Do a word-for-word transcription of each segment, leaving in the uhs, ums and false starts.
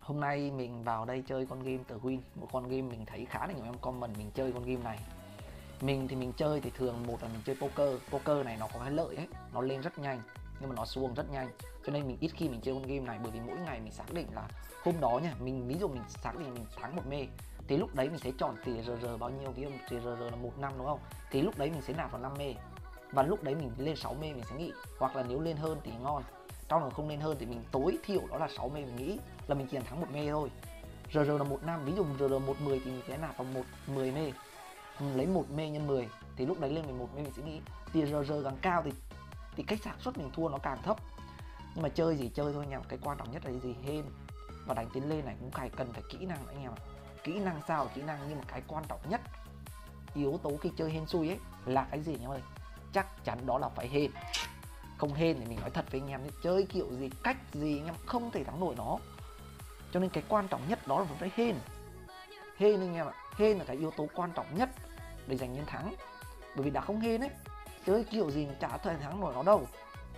Hôm nay mình vào đây chơi con game tờ Win, một con game mình thấy khá là nhiều em comment mình chơi con game này. Mình thì mình chơi thì thường một là mình chơi poker, poker này nó có cái lợi ấy, nó lên rất nhanh nhưng mà nó xuống rất nhanh. Cho nên mình ít khi mình chơi con game này, bởi vì mỗi ngày mình xác định là hôm đó nha, mình ví dụ mình xác định mình thắng một mê thì lúc đấy mình sẽ chọn tỷ rờ rờ bao nhiêu, ví dụ tỷ rờ rờ là một năm đúng không? Thì lúc đấy mình sẽ nạp vào năm mê. Và lúc đấy mình lên sáu mê mình sẽ nghĩ, hoặc là nếu lên hơn thì ngon. Trong là không lên hơn thì mình tối thiểu đó là sáu mê, mình nghĩ là mình chỉ thắng một mê thôi. rờ rờ là một năm, ví dụ rờ rờ một mười thì mình sẽ nạp vào một mười mê. Mình lấy một mê nhân mười thì lúc đấy lên mười một mê mình sẽ nghĩ tiền rờ rờ càng cao thì thì cách xác suất mình thua nó càng thấp. Nhưng mà chơi gì chơi thôi anh em, cái quan trọng nhất là gì? Hên và đánh tiến lên này cũng phải cần phải kỹ năng anh em ạ. Kỹ năng sao là kỹ năng, nhưng mà cái quan trọng nhất yếu tố khi chơi hên xui ấy là cái gì anh em ơi? Chắc chắn đó là phải hên. Không hên thì mình nói thật với anh em, chơi kiểu gì cách gì anh em không thể thắng nổi nó. Cho nên cái quan trọng nhất đó là phải hên. Hên anh em ạ, hên là cái yếu tố quan trọng nhất để giành chiến thắng. Bởi vì đã không hên ấy, chơi kiểu gì chả thể thắng nổi nó đâu.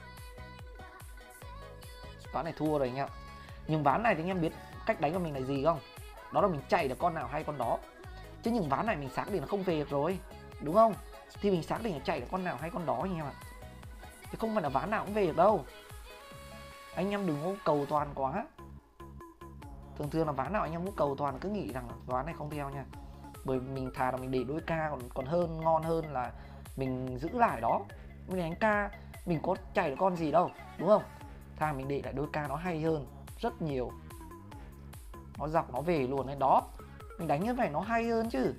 Ván này thua rồi anh em. Nhưng ván này thì anh em biết cách đánh của mình là gì không? Đó là mình chạy được con nào hay con đó. Chứ những ván này mình xác định là không về được rồi, đúng không? Thì mình xác định là chạy được con nào hay con đó anh em ạ. Chứ không phải là ván nào cũng về được đâu. Anh em đừng có cầu toàn quá. Thường thường là ván nào anh em cũng cầu toàn cứ nghĩ rằng ván này không theo nha. Bởi mình thà là mình để đôi ca còn còn hơn, ngon hơn là mình giữ lại đó. Mình đánh ca mình có chạy được con gì đâu, đúng không? Thà mình để lại đôi ca nó hay hơn rất nhiều. Nó dọc nó về luôn đấy đó. Mình đánh như vậy nó hay hơn chứ.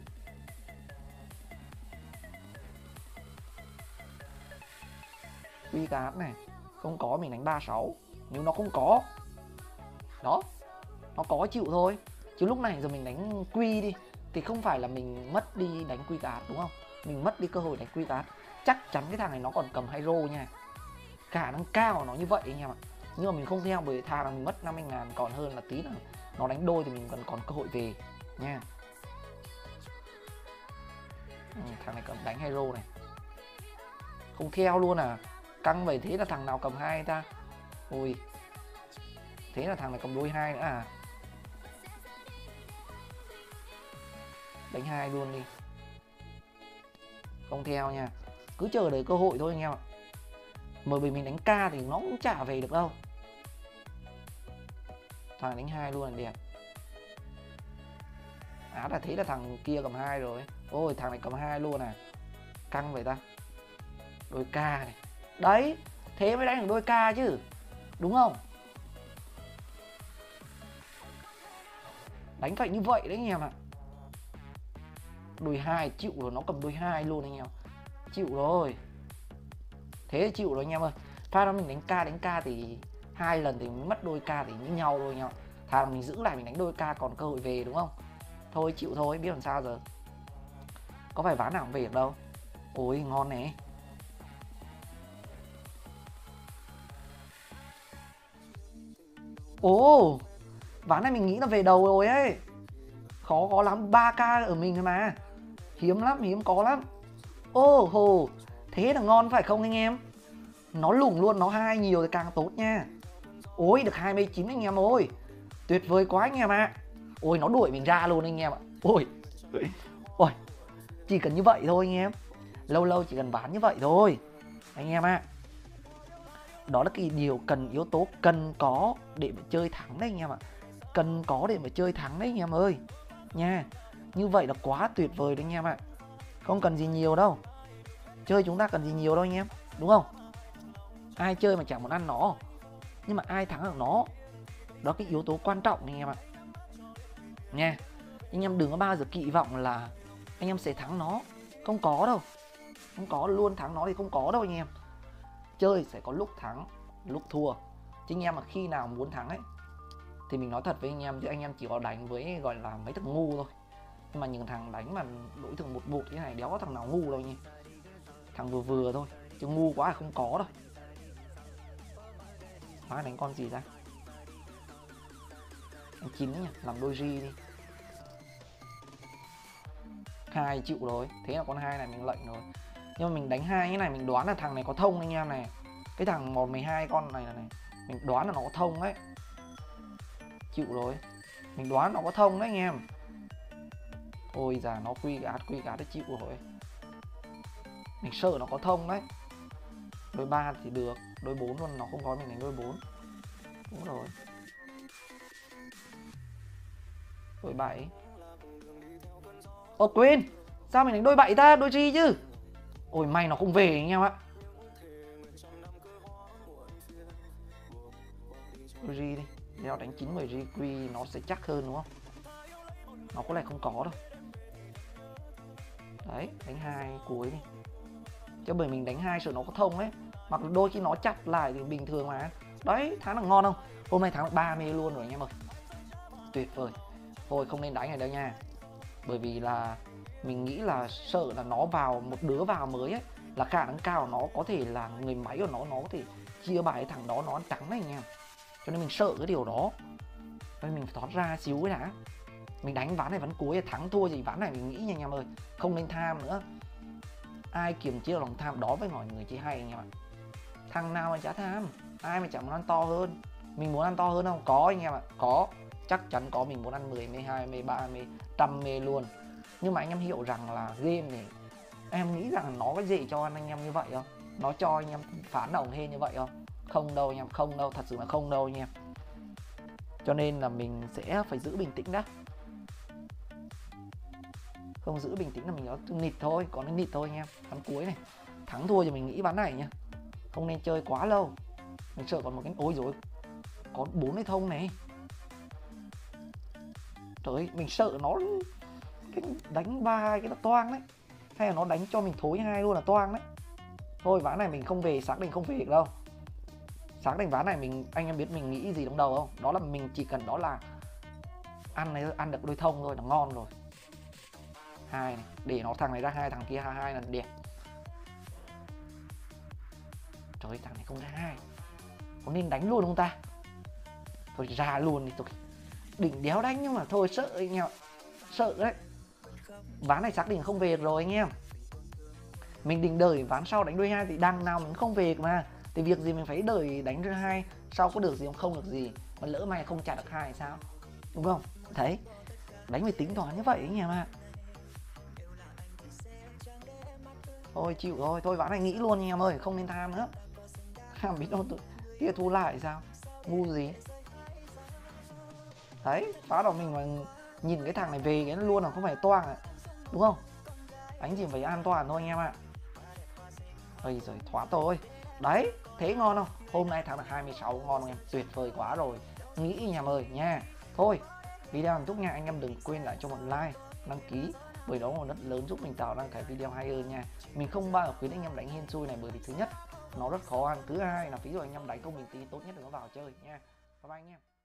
Quy card này không có mình đánh ba sáu. Nếu nó không có đó, nó có chịu thôi. Chứ lúc này giờ mình đánh quy đi thì không phải là mình mất đi đánh quy card đúng không? Mình mất đi cơ hội đánh quy card. Chắc chắn cái thằng này nó còn cầm hydro nha. Khả năng cao của nó như vậy anh em ạ. Nhưng mà mình không theo, bởi thà là mình mất năm mươi ngàn còn hơn là tí là nó đánh đôi thì mình còn còn cơ hội về nha. Ừ, thằng này cầm đánh hero này. Không theo luôn à. Căng vậy thế là thằng nào cầm hai ta? Ui. Thế là thằng này cầm đôi hai nữa à? Đánh hai luôn đi. Không theo nha. Cứ chờ đợi cơ hội thôi anh em ạ. Bởi vì mình đánh ca thì nó cũng chả về được đâu. Thằng đánh hai luôn là đẹp. Á là thế là thằng kia cầm hai rồi. Ôi thằng này cầm hai luôn à. Căng vậy ta. Đôi ca này. Đấy, thế mới đánh được đôi ca chứ, đúng không? Đánh phải như vậy đấy anh em ạ. Đôi hai chịu rồi, nó cầm đôi hai luôn anh em. Chịu rồi. Thế chịu rồi anh em ơi. Pha đó mình đánh ca đánh ca thì hai lần thì mình mất đôi ca thì như nhau rồi anh em. Thà mình giữ lại mình đánh đôi ca còn cơ hội về đúng không? Thôi chịu thôi, biết làm sao giờ. Có phải ván nào cũng về được đâu. Ôi ngon này. Ồ, ván này mình nghĩ là về đầu rồi ấy. Khó có lắm, ba ca ở mình thôi mà. Hiếm lắm, hiếm có lắm. Ô hồ, thế là ngon phải không anh em? Nó lủng luôn, nó hai nhiều thì càng tốt nha. Ôi được hai mươi chín anh em ơi. Tuyệt vời quá anh em ạ. Ôi nó đuổi mình ra luôn anh em ạ. Ôi. Ôi. Chỉ cần như vậy thôi anh em. Lâu lâu chỉ cần ván như vậy thôi anh em ạ. Đó là cái điều cần, yếu tố cần có để mà chơi thắng đấy anh em ạ. Cần có để mà chơi thắng đấy anh em ơi nha. Như vậy là quá tuyệt vời đấy anh em ạ. Không cần gì nhiều đâu. Chơi chúng ta cần gì nhiều đâu anh em, đúng không? Ai chơi mà chẳng muốn ăn nó. Nhưng mà ai thắng được nó, đó cái yếu tố quan trọng anh em ạ nha. Anh em đừng có bao giờ kỳ vọng là anh em sẽ thắng nó. Không có đâu. Không có luôn thắng nó thì không có đâu anh em. Chơi sẽ có lúc thắng, lúc thua. Chứ anh em mà khi nào muốn thắng ấy thì mình nói thật với anh em, chứ anh em chỉ có đánh với gọi là mấy thằng ngu thôi. Nhưng mà những thằng đánh mà đối thường một một thế này đéo có thằng nào ngu đâu nhỉ. Thằng vừa vừa thôi, chứ ngu quá là không có đâu. Má đánh con gì ra? Đánh chín nhỉ, làm đôi G đi. Hai chịu rồi, thế là con hai này mình lệnh rồi. Nhưng mà mình đánh hai cái này mình đoán là thằng này có thông anh em này. Cái thằng một mười hai con này là này, mình đoán là nó có thông đấy. Chịu rồi. Mình đoán nó có thông đấy anh em. Ôi già, nó quy gạt quy gạt để chịu rồi. Mình sợ nó có thông đấy. Đôi ba thì được, đôi bốn luôn, nó không có mình đánh đôi bốn. Đúng rồi. Đôi bảy. Ồ quên, sao mình đánh đôi bảy ta, đôi G chứ. Ôi may nó không về anh em ạ. Đôi G đi, đeo đánh chín mười G quy nó sẽ chắc hơn đúng không? Nó có lẽ không có đâu. Đấy, đánh hai cuối đi. Chứ bởi mình đánh hai sợ nó có thông ấy. Mặc đôi khi nó chặt lại thì bình thường mà. Đấy, thắng là ngon không? Hôm nay thắng được ba mê luôn rồi anh em ơi. Tuyệt vời. Thôi không nên đánh này đâu nha. Bởi vì là mình nghĩ là sợ là nó vào, một đứa vào mới ấy, là khả năng cao nó có thể là người máy của nó, nó có thể chia bài thằng đó nó ăn trắng này anh em. Cho nên mình sợ cái điều đó. Nên mình phải thoát ra xíu cái đã. Mình đánh ván này ván cuối, thắng thua gì ván này mình nghĩ nha anh em ơi. Không nên tham nữa. Ai kiềm chế lòng tham đó với mọi người chỉ hay anh em ạ. Thằng nào mà chả tham, ai mà chẳng muốn ăn to hơn. Mình muốn ăn to hơn không? Có anh em ạ. Có, chắc chắn có. Mình muốn ăn mười, mười hai, mười ba, mười, trăm mê luôn. Nhưng mà anh em hiểu rằng là game này, em nghĩ rằng nó có dễ cho anh em như vậy không? Nó cho anh em phán đồng hên như vậy không? Không đâu anh em, không đâu, thật sự là không đâu anh em. Cho nên là mình sẽ phải giữ bình tĩnh đã. Không giữ bình tĩnh là mình nó nịt thôi, có nó nịt thôi anh em. Ván cuối này, thắng thua thì mình nghĩ ván này nhá. Không nên chơi quá lâu. Mình sợ còn một cái, ôi rồi có bốn cái thông này. Trời ơi, mình sợ nó cái đánh ba hai cái nó toang đấy. Hay là nó đánh cho mình thối hai luôn là toang đấy. Thôi ván này mình không về, xác định không về được đâu. Xác định ván này mình, anh em biết mình nghĩ gì trong đầu không? Đó là mình chỉ cần đó là ăn này, ăn được đôi thông thôi là ngon rồi. Hai này, để nó thằng này ra hai, thằng kia hai hai là đẹp. Trời ơi, thằng này không ra hai, có nên đánh luôn không ta? Thôi ra luôn đi, tôi định đéo đánh nhưng mà thôi sợ anh em, sợ đấy. Ván này xác định không về rồi anh em. Mình định đợi ván sau đánh đôi hai thì đằng nào mình không về mà. Thì việc gì mình phải đợi đánh đôi hai, sau có được gì không, không được gì. Mà lỡ mày không trả được hai sao? Đúng không? Thấy, đánh phải tính toán như vậy anh em ạ. Thôi chịu thôi, thôi ván này nghĩ luôn anh em ơi, không nên tham nữa. Biết đâu kia thu lại sao? Ngu gì? Đấy, phá đầu mình mà nhìn cái thằng này về cái luôn là không phải toang à. Đúng không? Đánh chỉ phải an toàn thôi anh em ạ. Ây giời, thoát rồi. Đấy, thế ngon không? Hôm nay thắng được hai mươi sáu, ngon không em? Tuyệt vời quá rồi. Nghĩ anh em ơi nha. Thôi, video làm thúc nha, anh em đừng quên lại cho một like, đăng ký. Bởi đó là rất lớn giúp mình tạo ra cái video hay hơn nha. Mình không bao giờ khuyến anh em đánh hên xui này, bởi vì thứ nhất nó rất khó ăn, thứ hai là ví dụ anh em đánh không bình tí tốt nhất đừng có vào chơi nha. Bye bye anh em.